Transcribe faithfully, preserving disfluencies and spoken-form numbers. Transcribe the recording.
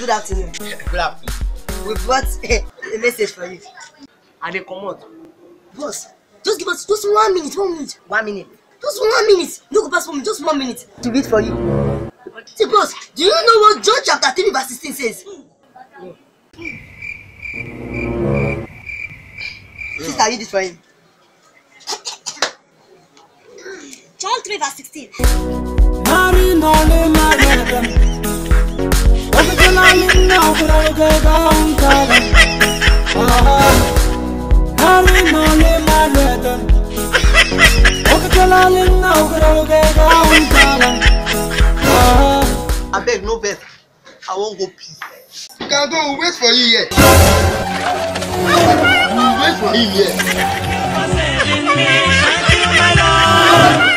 Good afternoon. Good afternoon. We brought a, a message for you. And they come out. Boss, just give us just one minute, one minute. One minute. Just one minute. No go pass for me, just one minute to read for you. See, boss, do you know what John chapter three verse sixteen says? No. Sister, read it for him. John three verse sixteen. I beg no vex. I won't go pee. You can go, we'll wait for you here. We'll wait for you here.